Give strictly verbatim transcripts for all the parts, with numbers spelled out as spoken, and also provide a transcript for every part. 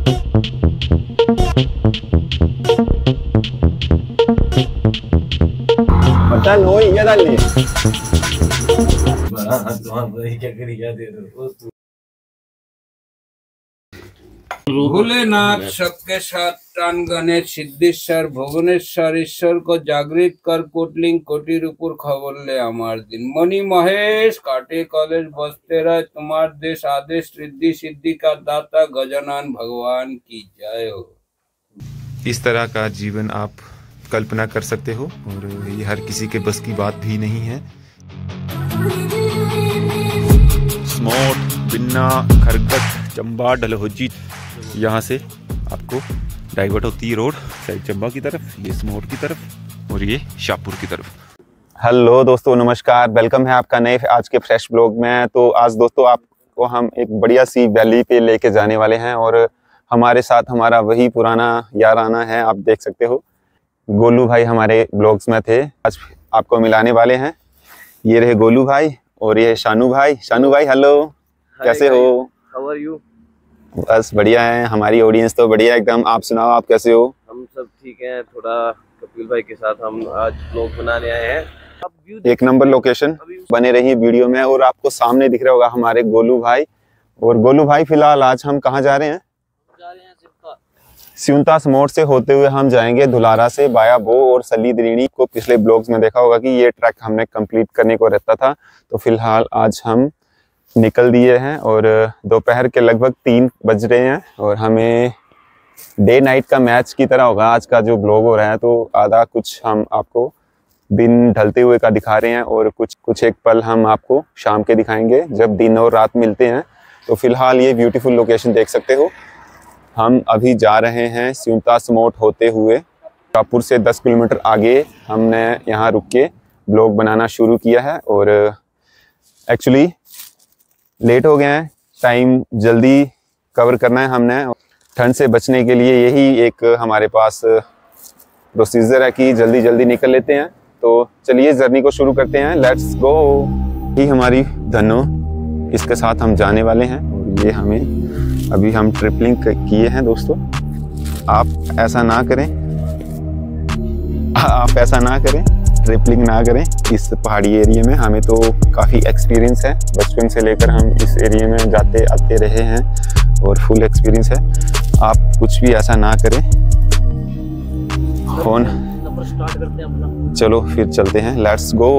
बता नो ये डाल ली क्या करी क्या दे रहे हो भोलेनाथ सबके साथ प्राण गणेश सिद्धेश्वर भुवनेश्वर ईश्वर को जागृत कर कोटलिंग कोटिर ऊपर खबर ले हमार दिन मणि महेश काटे कॉलेज बसते रहे तुम्हार देश आदेश रिद्धि सिद्धि का दाता गजानन भगवान की जय हो। इस तरह का जीवन आप कल्पना कर सकते हो और ये हर किसी के बस की बात भी नहीं है। स्मोट बिन्ना खरकट चंबा डलहौजी यहाँ से आपको डाइवर्ट होती है रोड साइड चंबा की तरफ, ये स्मोट की तरफ और ये शाहपुर की तरफ। हेलो दोस्तों, नमस्कार, वेलकम है आपका नए आज के फ्रेश ब्लॉग में। तो आज दोस्तों आपको हम एक बढ़िया सी वैली पे लेके जाने वाले हैं और हमारे साथ हमारा वही पुराना याराना है, आप देख सकते हो। गोलू भाई हमारे ब्लॉग्स में थे, आज आपको मिलाने वाले हैं। ये रहे गोलू भाई और ये शानू भाई। शानू भाई हेलो, कैसे हो? How are you? बस बढ़िया है, हमारी ऑडियंस तो बढ़िया एकदम। आप सुनाओ, आप कैसे हो? हम सब ठीक हैं। थोड़ा कपिल भाई के साथ हम आज ब्लॉग बनाने आए हैं। अब एक नंबर लोकेशन, बने रही वीडियो में। और आपको सामने दिख रहा होगा हमारे गोलू भाई। और गोलू भाई फिलहाल आज हम कहाँ जा रहे हैं? सिउनतास मोड़ से होते हुए हम जाएंगे धुलारा से बाया बो और सली दरीणी को। पिछले ब्लॉग्स में देखा होगा कि ये ट्रैक हमने कंप्लीट करने को रहता था। तो फिलहाल आज हम निकल दिए हैं और दोपहर के लगभग तीन बज रहे हैं और हमें डे नाइट का मैच की तरह होगा आज का जो ब्लॉग हो रहा है। तो आधा कुछ हम आपको दिन ढलते हुए का दिखा रहे हैं और कुछ कुछ एक पल हम आपको शाम के दिखाएंगे जब दिन और रात मिलते हैं। तो फिलहाल ये ब्यूटीफुल लोकेशन देख सकते हो। हम अभी जा रहे हैं सिउनतास मोड़ होते हुए। शाहपुर से दस किलोमीटर आगे हमने यहाँ रुक के ब्लॉग बनाना शुरू किया है और एक्चुअली लेट हो गए हैं, टाइम जल्दी कवर करना है हमने। ठंड से बचने के लिए यही एक हमारे पास प्रोसीजर है कि जल्दी जल्दी निकल लेते हैं। तो चलिए जर्नी को शुरू करते हैं, लेट्स गो। ये हमारी धनो, इसके साथ हम जाने वाले हैं और ये हमें अभी हम ट्रिपलिंग किए हैं दोस्तों। आप ऐसा ना करें, आप ऐसा ना करें, ट्रिपलिंग ना करें इस पहाड़ी एरिया में। हमें तो काफ़ी एक्सपीरियंस है, बचपन से लेकर हम इस एरिया में जाते आते रहे हैं और फुल एक्सपीरियंस है। आप कुछ भी ऐसा ना करें। फोन स्टार्ट करते हैं अपना, चलो फिर चलते हैं, लेट्स गो।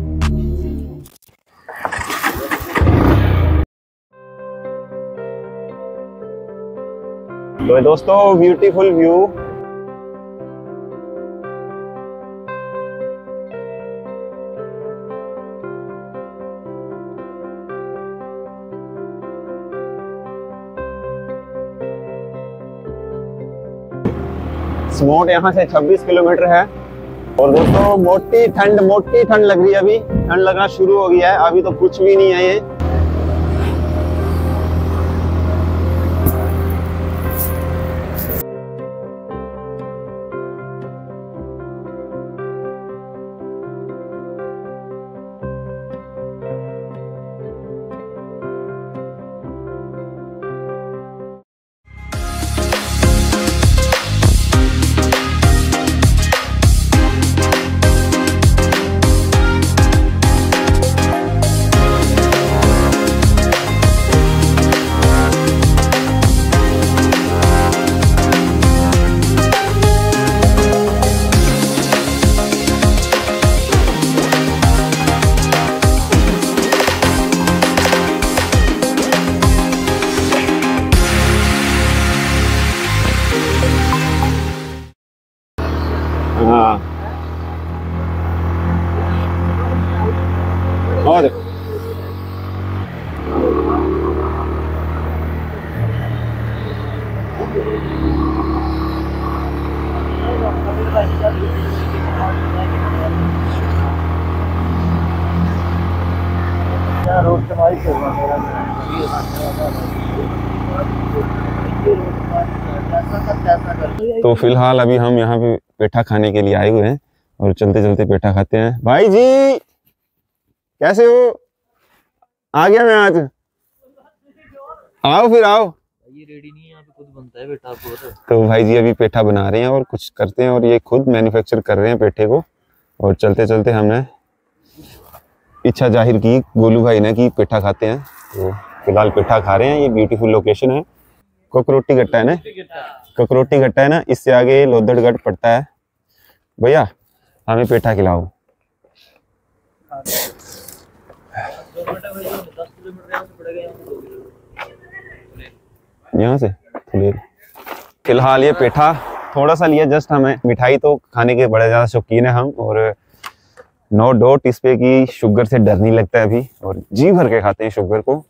तो दोस्तों ब्यूटीफुल व्यू, स्मोट यहाँ से छब्बीस किलोमीटर है। और दोस्तों मोटी ठंड मोटी ठंड लग रही है, अभी ठंड लगना शुरू हो गया है, अभी तो कुछ भी नहीं है ये। हाँ और तो फिलहाल अभी हम यहाँ पे पेठा खाने के लिए आए हुए हैं और चलते चलते पेठा खाते हैं। भाई जी कैसे हो? आ गया मैं आज, आओ फिर आओ। ये रेडी नहीं है यहाँ पे खुद बनता है पेठा को। तो भाई जी अभी पेठा बना रहे हैं और कुछ करते हैं और ये खुद मैन्युफैक्चर कर रहे हैं पेठे को। और चलते चलते हमने इच्छा जाहिर की गोलू भाई ने कि पेठा खाते हैं, तो फिलहाल पेठा खा रहे हैं। ये ब्यूटीफुल लोकेशन है, ककरोटी गट्टा है ना, ककरोटी गट्टा है ना, इससे आगे लोधड़गढ़ पड़ता है। भैया हमें पेठा खिलाओ। यहाँ से फिलहाल ये पेठा थोड़ा सा लिया जस्ट, हमें मिठाई तो खाने के बड़े ज़्यादा शौकीन है हम, और नो डाउट इस पे की शुगर से डर नहीं लगता है अभी, और जी भर के खाते हैं शुगर को।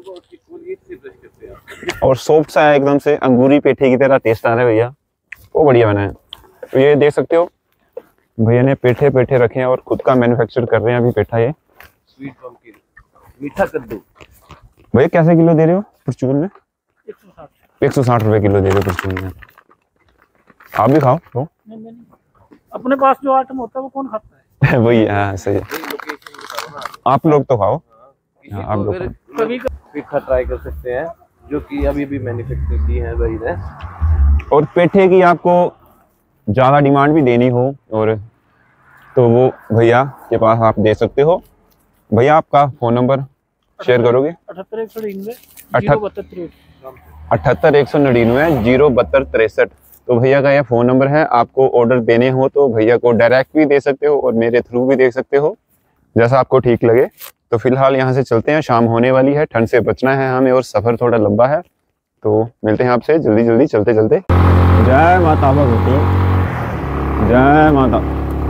और सॉफ्ट सा है एकदम से, अंगूरी पेठे की तरह टेस्ट आ रहा है भैया, वो बढ़िया बना है। तो ये देख सकते हो भैया ने पेठे पेठे रखे हैं और खुद का मैन्युफैक्चर कर रहे हैं अभी पेठा। ये स्वीट पम्पकिन मीठा कद्दू भैया कैसे किलो दे रहे हो परचून में? एक सौ साठ रुपए किलो दे रहे हो परचून में। आप भी खाओ तो नहीं, नहीं, अपने पास जो आइटम होता है वो कौन खाता है? वही, हाँ सही है। आप लोग तो खाओ, हाँ, आप लोग कभी पेठा ट्राई कर सकते हैं जो कि अभी भी मैन्युफैक्चर की है भाई ने। और पेठे की आपको ज़्यादा डिमांड भी देनी हो और तो वो भैया के पास आप दे सकते हो। भैया आपका फ़ोन नंबर शेयर करोगे? अठहत्तर एक सौ नड़िनवे जीरो बहत्तर तिरसठ अठहत्तर एक सौ नड़िनवे जीरो बहत्तर तिरसठ। तो भैया का यह फ़ोन नंबर है। आपको ऑर्डर देने हो तो भैया को डायरेक्ट भी दे सकते हो और मेरे थ्रू भी दे सकते हो, जैसा आपको ठीक लगे। तो फिलहाल यहाँ से चलते हैं, शाम होने वाली है, ठंड से बचना है हमें और सफ़र थोड़ा लंबा है। तो मिलते हैं आपसे जल्दी जल्दी चलते चलते। जय माता भगवती, जय माता।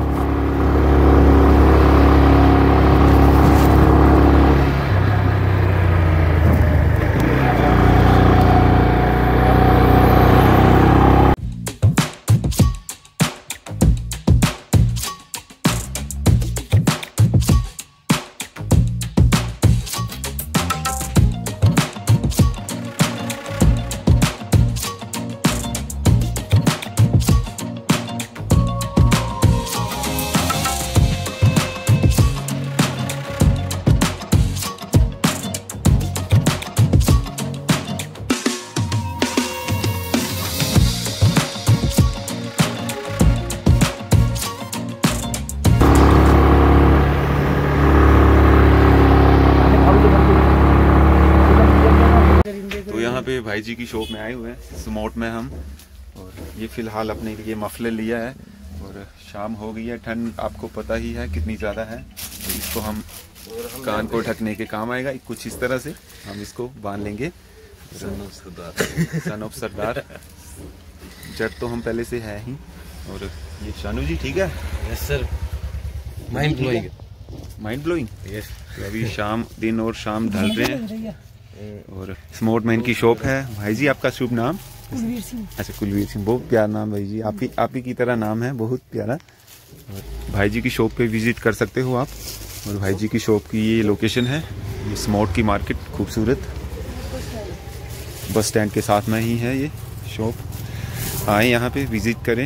भाई जी की शॉप में आए हुए हैं स्मोट में हम, और ये फिलहाल अपने लिए मफलर लिया है। और शाम हो गई है, ठंड आपको पता ही है कितनी ज़्यादा है, तो इसको हम कान को ढकने के काम आएगा। कुछ इस तरह से हम इसको बांध लेंगे। Son of Sardar, son of सरदार जट तो हम पहले से है ही। और ये शानू जी ठीक है? Yes sir, mind blowing, mind blowing. Yes, अभी शाम दिन और शाम ढल रहे हैं और स्मोट में इनकी शॉप है। भाई जी आपका शुभ नाम? कुलवीर सिंह। अच्छा कुलवीर सिंह, बहुत प्यारा नाम भाई जी, आप ही आप ही की तरह नाम है, बहुत प्यारा। और भाई जी की शॉप पे विजिट कर सकते हो आप। और भाई जी की शॉप की ये लोकेशन है, ये स्मोट की मार्केट, खूबसूरत बस स्टैंड के साथ में ही है ये शॉप। आए यहाँ पे विजिट करें।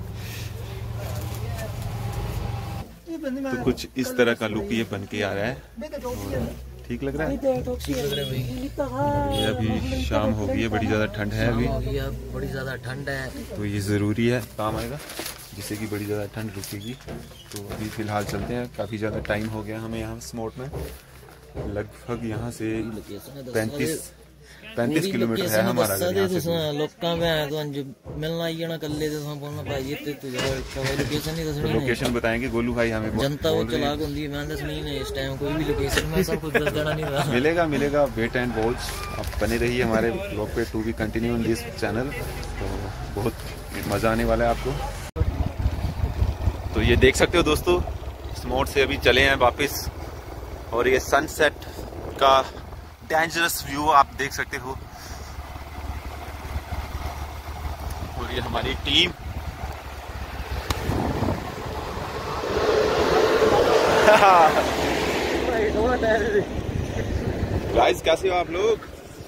तो कुछ इस तरह का लुक ये बन के आ रहा है, ठीक लग रहा है? ठीक लग रहा है भाई। ये अभी शाम हो गई है, बड़ी ज़्यादा ठंड है अभी, बड़ी ज़्यादा ठंड है, तो ये ज़रूरी है, काम आएगा जिससे कि बड़ी ज़्यादा ठंड रुकेगी। तो अभी फ़िलहाल चलते हैं, काफ़ी ज़्यादा टाइम हो गया हमें यहाँ स्मोट में। लगभग यहाँ से पैंतीस पैंतीस किलोमीटर है हमारा घर यहाँ से। लोकेशन बताएंगे गोलू भाई हमें, जनता वो चलाक होती है, मैं नहीं है इस टाइम कोई भी लोकेशन में सब कुछ दस देना नहीं रहा। मिलेगा मिलेगा वेट एंड वॉच। आप बने रहिए हमारे ब्लॉग पे, to be continue on this channel. तो बहुत मज़ा आने वाला है आपको। तो ये देख सकते हो दोस्तों, स्मोट से अभी चले हैं वापस, और ये सनसेट का डेंजरस व्यू आप देख सकते हो। और ये हमारी टीम गाइस, कैसे हो आप लोग?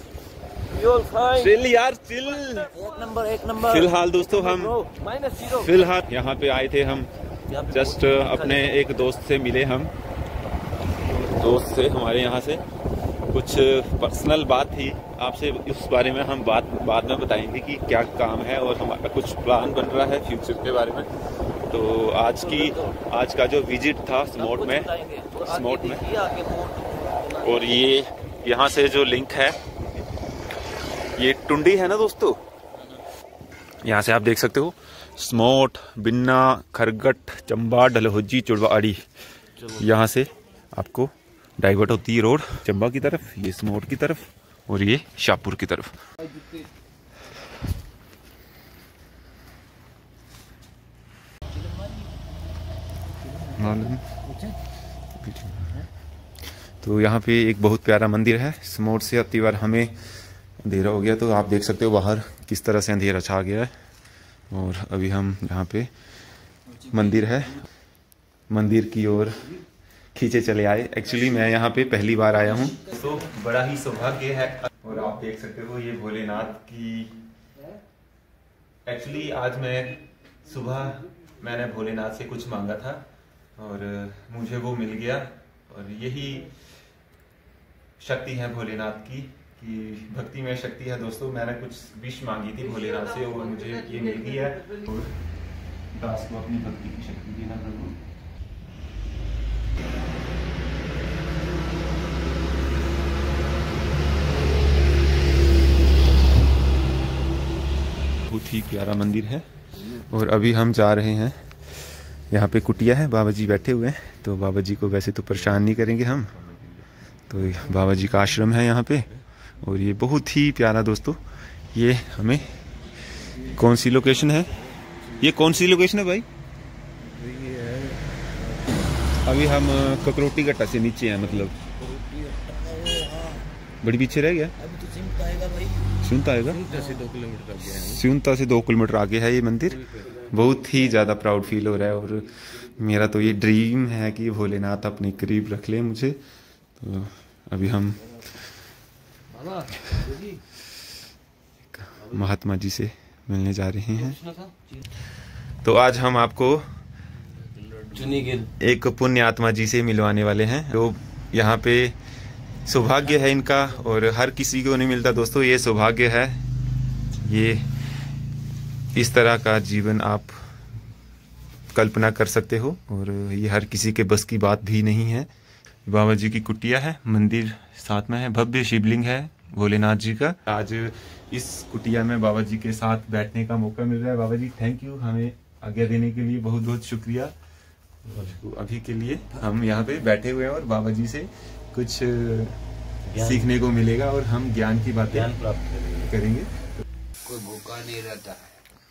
चिल यार चिल, एक नंबर एक नंबर। फिलहाल दोस्तों हम माइनस जीरो फिलहाल यहाँ पे आए थे, हम जस्ट अपने एक दोस्त से मिले, हम दोस्त से हमारे यहाँ से, कुछ पर्सनल बात थी आपसे, उस बारे में हम बात बाद में बताएंगे कि क्या काम है और हमारा कुछ प्लान बन रहा है फ्यूचर के बारे में। तो आज की आज का जो विजिट था स्मोट में स्मोट में और ये यहाँ से जो लिंक है, ये टुंडी है ना दोस्तों, यहाँ से आप देख सकते हो स्मोट, बिन्ना, खरगट, चंबा, डलहौजी, चुड़वाड़ी, यहाँ से आपको डाइवर्ट होती है रोड चंबा की तरफ, ये स्मोट की तरफ और ये शाहपुर की तरफ। तो यहाँ पे एक बहुत प्यारा मंदिर है। स्मोट से अब बार हमें अंधेरा हो गया, तो आप देख सकते हो बाहर किस तरह से अंधेरा छा गया है। और अभी हम यहाँ पे मंदिर है, मंदिर की ओर खींचे चले आए। एक्चुअली मैं यहाँ पे पहली बार आया हूँ, तो बड़ा ही सौभाग्य है। और आप देख सकते हो ये भोलेनाथ की, एक्चुअली आज मैं सुबह मैंने भोलेनाथ से कुछ मांगा था और मुझे वो मिल गया। और यही शक्ति है भोलेनाथ की, कि भक्ति में शक्ति है दोस्तों। मैंने कुछ विश मांगी थी भोलेनाथ से और मुझे ये मिल गई है। और दास को अपनी भक्ति की शक्ति देना प्रभु। बहुत ही प्यारा मंदिर है। और अभी हम जा रहे हैं, यहाँ पे कुटिया है, बाबा जी बैठे हुए हैं। तो बाबा जी को वैसे तो परेशान नहीं करेंगे हम, तो बाबा जी का आश्रम है यहाँ पे। और ये बहुत ही प्यारा दोस्तों, ये हमें कौन सी लोकेशन है, ये कौन सी लोकेशन है भाई? अभी हम ककरोटी गट्टा से नीचे हैं, मतलब बड़ी पीछे रह गया। सुनता आएगा, सुनता से दो किलोमीटर आगे है ये मंदिर। बहुत ही ज़्यादा प्राउड फील हो रहा है। और मेरा तो ये ड्रीम है कि भोलेनाथ अपने करीब रख ले मुझे। तो अभी हम महात्मा जी से मिलने जा रहे हैं। तो आज हम आपको एक पुण्य आत्मा जी से मिलवाने वाले हैं, जो यहाँ पे सौभाग्य है इनका, और हर किसी को नहीं मिलता दोस्तों ये सौभाग्य है। ये इस तरह का जीवन आप कल्पना कर सकते हो, और ये हर किसी के बस की बात भी नहीं है। बाबा जी की कुटिया है, मंदिर साथ में है, भव्य शिवलिंग है भोलेनाथ जी का। आज इस कुटिया में बाबा जी के साथ बैठने का मौका मिल रहा है। बाबा जी थैंक यू, हमें आज्ञा देने के लिए बहुत बहुत शुक्रिया। और अभी के लिए हम यहाँ पे बैठे हुए हैं और बाबा जी से कुछ सीखने को मिलेगा और हम ज्ञान की बातें प्राप्त करेंगे। कोई भूखा नहीं रहता है।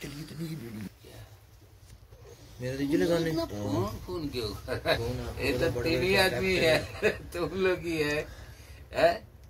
मेरा फोन फोन क्यों? ये तो तेरी आदमी है, तुम लोग ही है, है?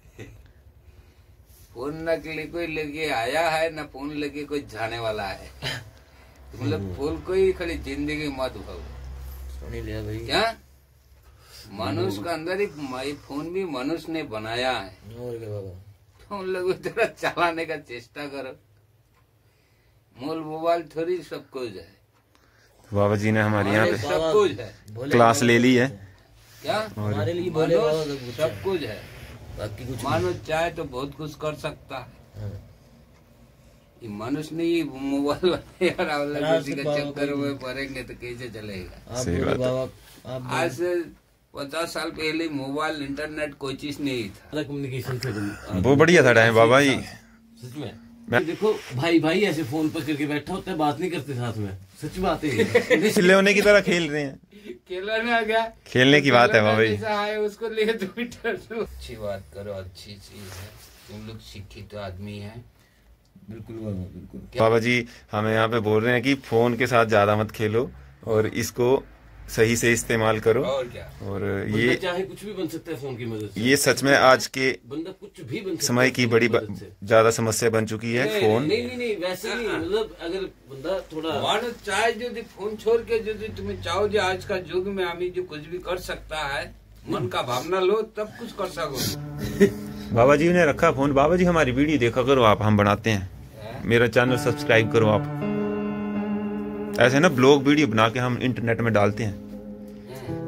फोन न के लिए कोई लेके आया है, न फोन लेके कोई जाने वाला है। तुम लोग फोन को ही खाली जिंदगी मत भाव। लिया भाई क्या मनुष्य का अंदर एक फोन भी मनुष्य ने बनाया है। और क्या बाबा, तुम लोग थोड़ा चलाने का चेष्टा करो। मोल मोबाइल थोड़ी सब कुछ है। बाबा जी ने हमारे यहाँ पे सब कुछ है, क्लास ले ली है। क्या हमारे लिए बोले बाबा सब कुछ है। बाकी कुछ मानो चाहे तो बहुत कुछ कर सकता है। ये मनुष्य नहीं मोबाइल किसी के चक्कर में पड़ेंगे तो कैसे चलेगा? सही बात है। बाबा आज से पचास साल पहले मोबाइल इंटरनेट कोई चीज नहीं था। कम्युनिकेशन से वो बढ़िया था टाइम बाबा जी। सच में मैं देखो भाई भाई ऐसे फोन पर करके बैठा होता है, बात नहीं करते साथ में। सच बात है, चिल्ले होने की तरह खेल रहे हैं। खेलने आ गया, खेलने की बात है बाबा जी। आए उसको ले तो अच्छी बात करो, अच्छी चीज है। तुम लोग शिक्षित तो आदमी है। बिल्कुल बाबा बिल्कुल। बाबा जी हमें यहाँ पे बोल रहे हैं कि फोन के साथ ज्यादा मत खेलो और इसको सही से इस्तेमाल करो। और क्या, और बंदा ये चाहे कुछ भी बन सकता है फोन की मदद से। ये सच में आज के बंदा कुछ भी बन सकता समय है की फोन बड़ी मदद से। ज्यादा समस्या बन चुकी है नहीं, फोन। नहीं नहीं नहीं वैसे नहीं, मतलब अगर बंदा थोड़ा मानो चाहे जो फोन छोड़ के जो तुम्हें चाहो जो आज का युग में आदमी जो कुछ भी कर सकता है, मन का भावना लो तब कुछ कर सको। बाबा जी ने रखा फोन। बाबा जी हमारी वीडियो देखा करो आप, हम बनाते हैं। मेरा चैनल सब्सक्राइब करो आप। ऐसे ना ब्लॉग वीडियो बना के हम इंटरनेट में डालते हैं।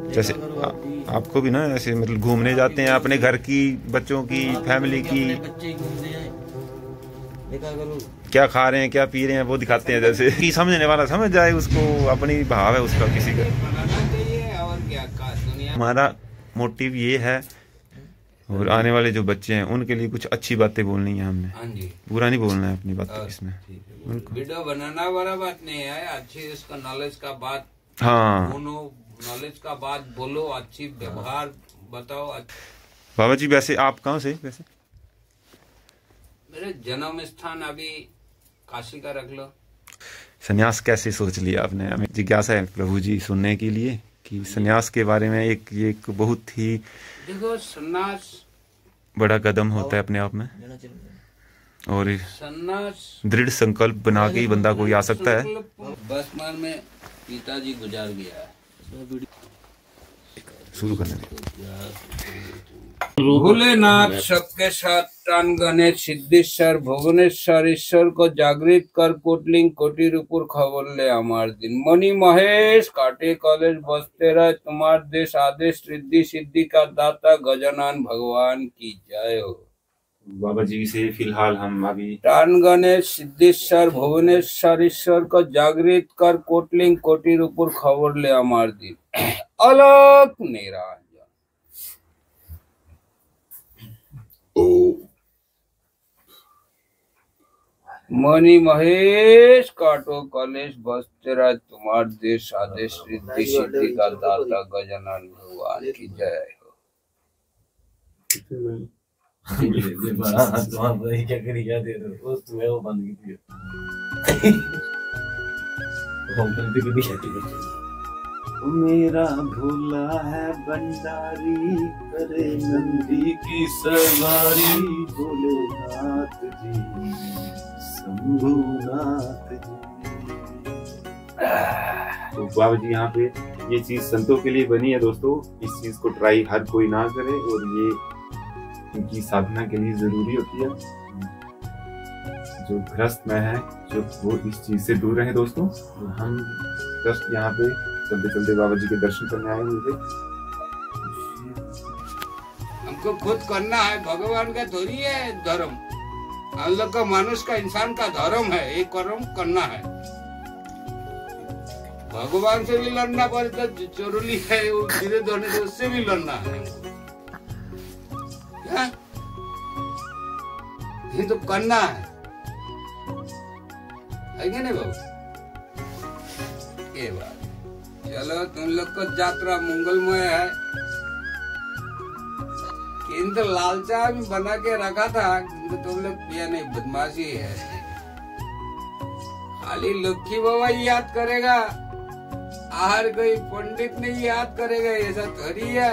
जैसे आ, आपको भी ना ऐसे मतलब घूमने जाते हैं अपने घर की, बच्चों की, फैमिली की, बच्चे घूमते हैं, देखा करो क्या खा रहे हैं क्या पी रहे हैं वो दिखाते हैं, जैसे कि समझने वाला समझ जाए उसको, अपनी भाव है उसका किसी का। और क्या दुनिया हमारा मोटिव ये है, और आने वाले जो बच्चे हैं उनके लिए कुछ अच्छी बातें बोलनी है हमने, हाँ जी, बुरा नहीं बोलना है अपनी बात इसमें। वीडियो बनाना बड़ा बात नहीं है, अच्छी इसका नॉलेज का बात हाँ, नॉलेज का बात बोलो, अच्छी व्यवहार बताओ। बाबा जी वैसे आप कहाँ से? वैसे मेरे जन्म स्थान अभी काशी का रख लो। सन्यास कैसे सोच लिया आपने? हमें जिज्ञासा है प्रभु जी सुनने के लिए कि सन्यास के बारे में। एक ये एक बहुत ही देखो, सन्यास बड़ा कदम होता है अपने आप में, और सन्यास दृढ़ संकल्प बना के ही बंदा कोई आ सकता है। बसमान में पिताजी गुजार गया है। शुरू करने दे। भोलेनाथ सबके साथ टान गणेश सिद्धेश्वर भुवनेश्वर ईश्वर को जागृत कर कोटलिंग कोटि रूपुर खबर ले हमार दिन। मणि महेश काटे कॉलेज बसते रहे तुम्हार देश आदेश रिद्धि सिद्धि का दाता गजानन भगवान की जय हो। बाबा जी से फिलहाल हम अभी टान गणेश सिद्धेश्वर भुवनेश्वर ईश्वर को जागृत कर कोटलिंग कोटि रूपुर खबर ले हमार दिन। अलग निरांजन मणि महेश काटो कलेश बस तेरा तुम्हार देश आदेश रिद्धि सिद्धि का दाता गजानन भगवान की जय हो। क्या करी क्या दे रहे हो तुम्हें वो बंद की थी मेरा भोला है भंडारी करे नंदी की सवारी भोलेनाथ जी शंभुनाथ जी। तो बाबा जी यहाँ पे ये चीज संतों के लिए बनी है दोस्तों, इस चीज को ट्राई हर कोई ना करे, और ये इनकी साधना के लिए जरूरी होती है। जो ग्रस्त में है जो वो इस चीज से दूर रहे दोस्तों। तो हम जस्ट यहाँ पे चलते चलते बाबा जी के दर्शन करने आए हुए थे। हमको खुद करना है, भगवान का थोड़ी है धर्म। हम लोग का मानुष का इंसान का धर्म है, एक कर्म करना है। भगवान से भी लड़ना पड़ता जरूरी है, वो धीरे धोने से उससे भी लड़ना है। क्या ये तो करना है, है क्या नहीं बाबू? ये बात चलो, तुम लोग को यात्रा मंगलमय है, किंतु लालचा भी बना के रखा था, किंतु तुम लोग पिया नहीं, बदमाशी है। खाली लक्ष्मी बाबा याद करेगा, आहार कोई पंडित नहीं याद करेगा, ऐसा थोड़ी है।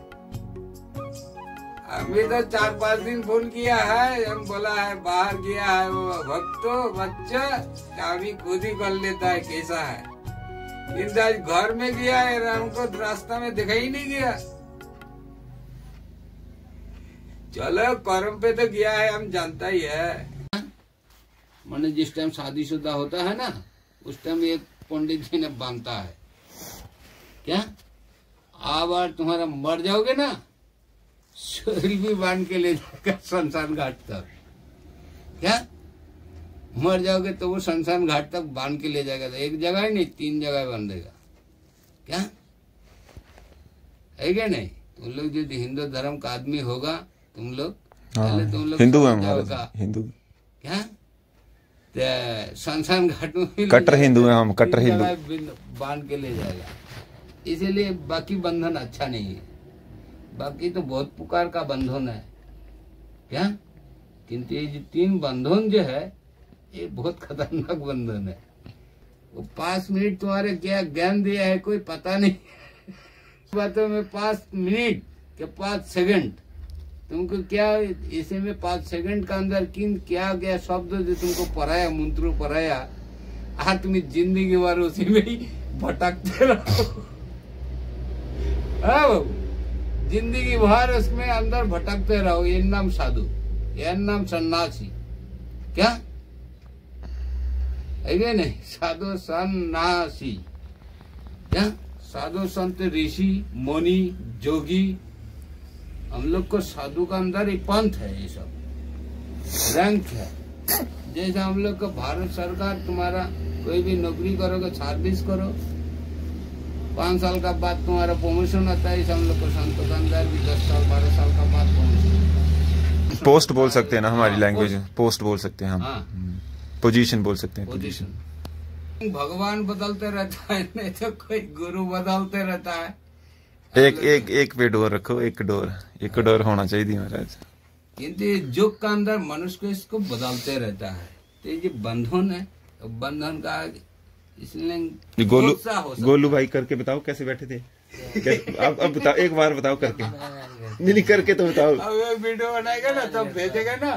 अभी तो चार पांच दिन फोन किया है, हम बोला है बाहर गया है वो भक्तो बच्चा, अभी खुद ही कर लेता है कैसा है। किंतु आज घर में गया है, हमको रास्ता में दिखाई ही नहीं गया। चलो कर्म पे तो गया है, हम जानता ही है। मैंने जिस टाइम शादीशुदा होता है ना, उस टाइम एक पंडित जी ने बांधता है क्या, अब बार तुम्हारा मर जाओगे ना, शरीर भी बांध के ले जाएगा शमशान घाट तक। क्या मर जाओगे तो वो शमशान घाट तक बांध के ले जाएगा, तो एक जगह ही नहीं तीन जगह बांधेगा। क्या है क्या नहीं? तुम लोग जो हिंदू धर्म का आदमी होगा, तुम लोग पहले तुम लोग हिंदू है हमारा, हिंदू क्या शमशान घाट में कट्टर हिंदू है हम, कट्टर हिंदू बांध के ले जाएगा। इसीलिए बाकी बंधन अच्छा नहीं है, बाकी तो बहुत पुकार का बंधन है क्या, किंतु ये जो तीन बंधन जो है ये बहुत खतरनाक बंधन है। वो पांच मिनट तुम्हारे क्या ज्ञान दिया है कोई पता नहीं बातों में पांच मिनट के पांच सेकंड तुमको क्या, इसे में पांच सेकंड का अंदर किन क्या क्या शब्द जो तुमको पढ़ाया, मंत्र पढ़ाया, आज तुम जिंदगी भर उसी में ही भटकते रहो। हाँ बाबू, जिंदगी भर उसमें अंदर भटकते रहो। ये नाम साधु, ये नाम सन्यासी। क्या है क्या नहीं? साधु सन्यासी, क्या साधु संत ऋषि मुनि जोगी, हम लोग को साधु का अंदर एक पंथ है, ये सब रैंक है। जैसे हम लोग को भारत सरकार तुम्हारा कोई भी नौकरी करोगे सर्विस करो, पाँच साल का बाद तुम्हारा प्रमोशन आता है, हम लोग को संतों का अंदर भी दस साल बारह साल का बाद प्रमोशन। पोस्ट बोल सकते हैं ना हमारी लैंग्वेज में, पोस्ट बोल सकते हैं हम, हाँ, पोजीशन बोल सकते हैं, पोजीशन। भगवान बदलते रहता है, नहीं तो कोई गुरु बदलते रहता है। एक एक एक पे डोर रखो, एक डोर एक डोर होना चाहिए महाराज। किंतु युग का अंदर मनुष्य को इसको बदलते रहता है, तो ये बंधन है, तो बंधन का इसलिए गोलू गुस्सा हो सकता गोलू भाई करके बताओ कैसे बैठे थे, कैसे- अब अब बताओ, एक बार बताओ करके, नहीं नहीं करके तो बताओ। अब ये वीडियो बनाएगा ना तब भेजेगा ना।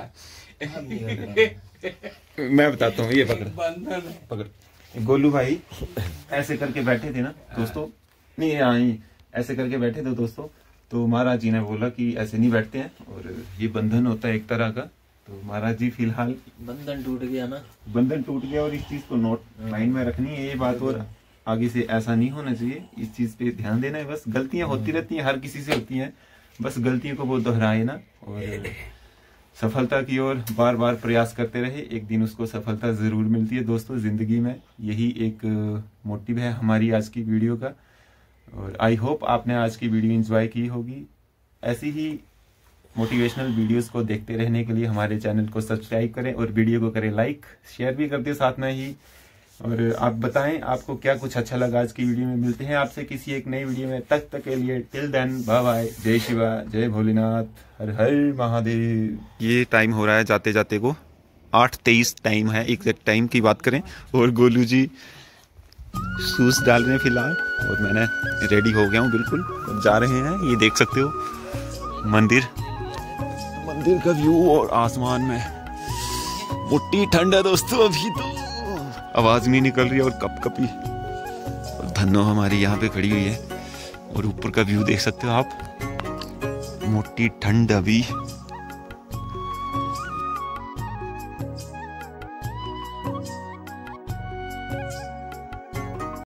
मैं बताता हूँ, ये पकड़ बंधन है। पकड़। गोलू भाई ऐसे करके बैठे थे ना दोस्तों, नहीं हाँ ये ऐसे करके बैठे थे दोस्तों, तो महाराज जी ने बोला कि ऐसे नहीं बैठते हैं, और ये बंधन होता है एक तरह का। तो महाराज जी फिलहाल बंधन टूट गया ना, बंधन टूट गया, और इस चीज को नोट माइंड में रखनी है ये बात, और आगे से ऐसा नहीं होना चाहिए, इस चीज पे ध्यान देना है। बस गलतियां होती रहती हैं, हर किसी से होती हैं, बस गलतियों को वो दोहराए ना, और सफलता की ओर बार बार प्रयास करते रहे, एक दिन उसको सफलता जरूर मिलती है दोस्तों जिंदगी में। यही एक मोटिव है हमारी आज की वीडियो का, और आई होप आपने आज की वीडियो एंजॉय की होगी। ऐसी ही मोटिवेशनल वीडियोस को देखते रहने के लिए हमारे चैनल को सब्सक्राइब करें, और वीडियो को करें लाइक, शेयर भी कर दें साथ में ही, और आप बताएं आपको क्या कुछ अच्छा लगा आज की वीडियो में। मिलते हैं आपसे किसी एक नई वीडियो में, तक तक के लिए टिल देन बाय बाय, जय शिवा, जय भोलेनाथ, हर हर महादेव। ये टाइम हो रहा है जाते जाते को आठ तेईस टाइम है, एग्जैक्ट टाइम की बात करें, और गोलू जी शूज डाल रहे हैं फिलहाल, और मैंने रेडी हो गया हूँ बिल्कुल, अब जा रहे हैं। ये देख सकते हो मंदिर मंदिर का व्यू, और आसमान में मोटी ठंड है दोस्तों, अभी तो आवाज नहीं निकल रही है, और कप कपी, और धन्नो हमारी यहाँ पे खड़ी हुई है, और ऊपर का व्यू देख सकते हो आप, मोटी ठंड अभी।